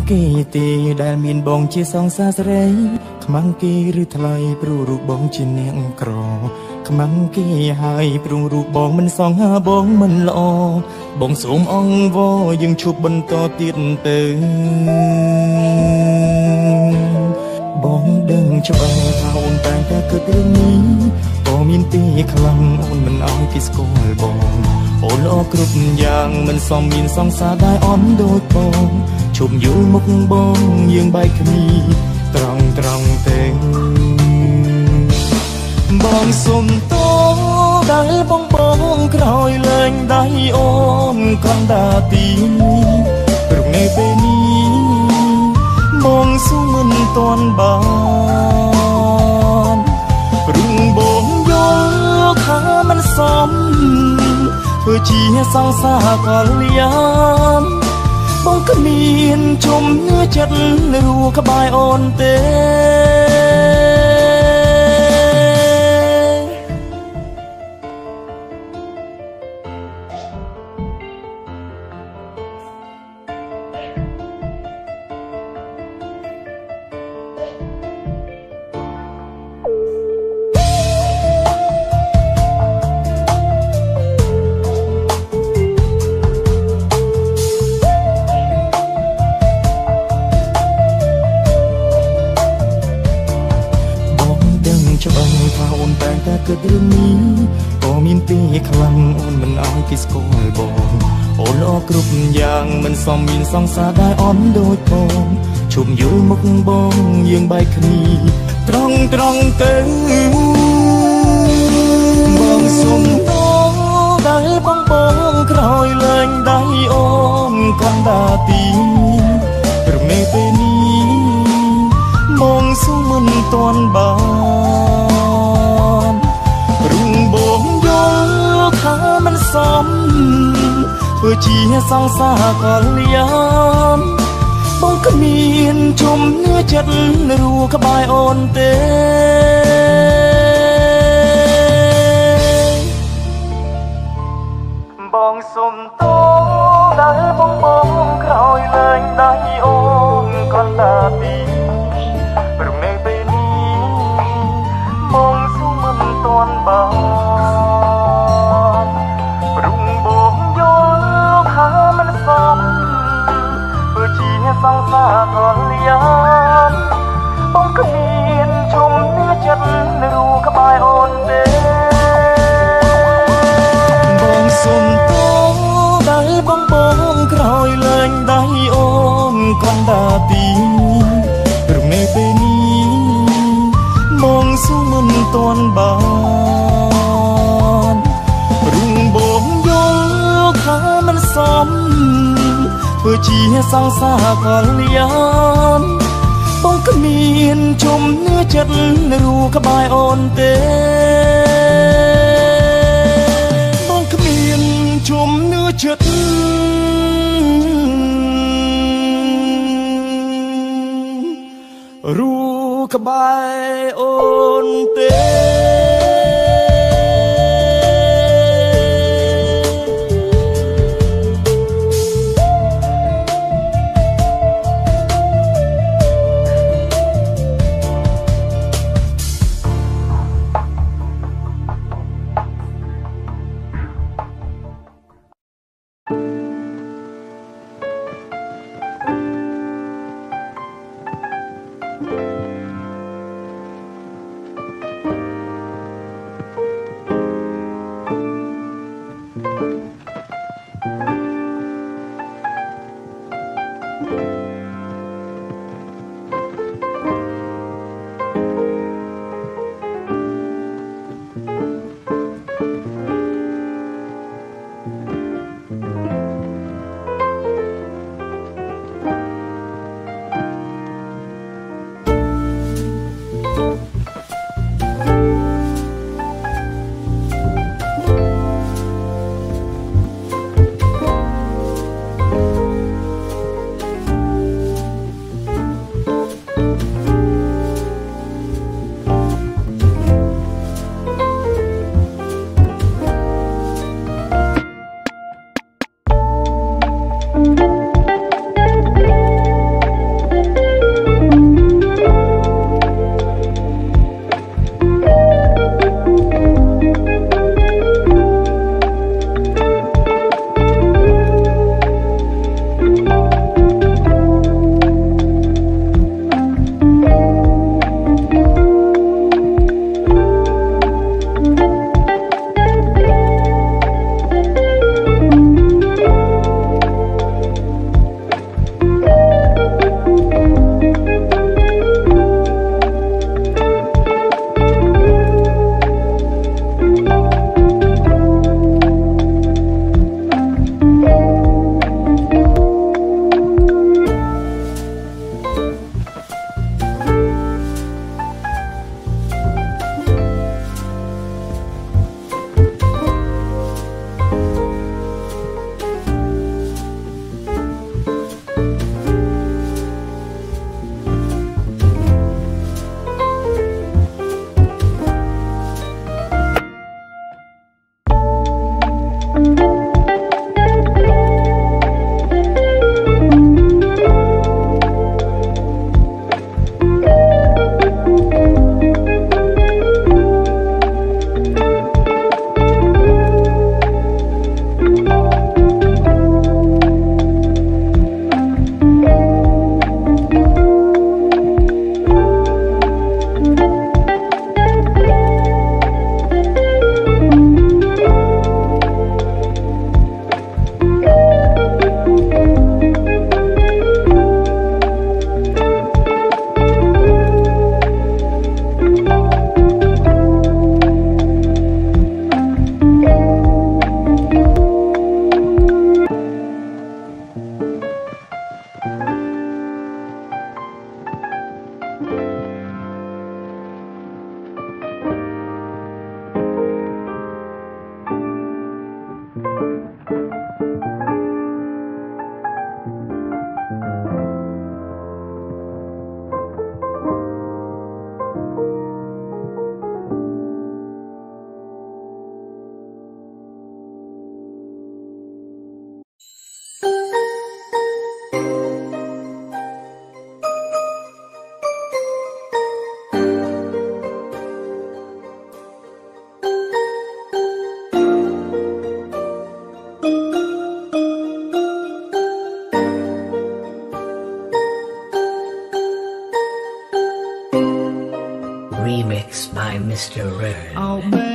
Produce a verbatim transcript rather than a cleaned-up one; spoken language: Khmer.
គេទេដែលមានបងជាសង្សារស្រីខ្មាំងគេឬថ្លៃព្រោះរូបបងជានាងក្រខ្មាំងគេហើយព្រោះរូបបងមិនសងហាបងមិនល្អបងសូមអង្វរយើងជួបបន្តទៀតទៅបងដឹងច្បាស់ថាអូនតែងតែគិតរឿងនេះក៏មានទីខ្លាំងអូនមិនអោយគេស្គាល់បងអូនល្អគ្រប់យ៉ាងមិនសមមានសង្សារដែរអន់ដូចបងជុំយល់មុខបងយើងបែកគ្នាត្រង់ត្រង់ទេបងសុំតោដែលបងបងក្រោយលែងដៃអូនកណ្ដាទីព្រោះនៅពេលនេះបងសុំមិនទាន់បានព្រោះបងយល់ថាមិនសមធ្វើជាសង្សារកល្យានបងគ្មានជំនឿចិត្តរួក្បែរអូនទេច្បាស់ថាអូនតែងតែគិតរឿងនេះក៏មានទីខ្លាំងអូនមិនអោយគេស្គាល់បងអូនល្អគ្រប់យ៉ាងមិនសមមានសង្សារដែរអន់ដូចបងជុំយល់មុខបងយើងបែកគ្នាត្រង់ត្រង់ទៅបងសុំតោដែលបងបងក្រោយលែងដៃអូនកណ្ដាទីព្រោះនៅពេលនេះបងសុំមិនទាន់បានព្រោះបងយល់ថាមិនសមធ្វើជាសង្សារកល្យានបងគ្មានជំនឿចិត្តរួក្បែរអូនទេបងសុំតោដែលបងបងក្រោយលែងដៃអូនកណ្ដាទីព្រោះនៅពេលនេះបងសុំមិនទាន់បានព្រោះបងយល់ថាមិនសមធ្វើជាសង្សារកល្យានបងគ្មានជំនឿចិត្តរួក្បែរអូនទេបងសុំតោដែលបងបងក្រោយលែងដៃអូនកណ្ដាទីព្រោះនៅពេលនេះបងសុំមិនទាន់បានព្រោះបងយល់ថាមិនសមធ្វើជាសង្សារកល្យានបងគ្មានជំនឿចិត្តរួក្បែរអូនទេបងគ្មានជំនឿចិត្តរួក្បែរអូនទេ Mister Red អោបែ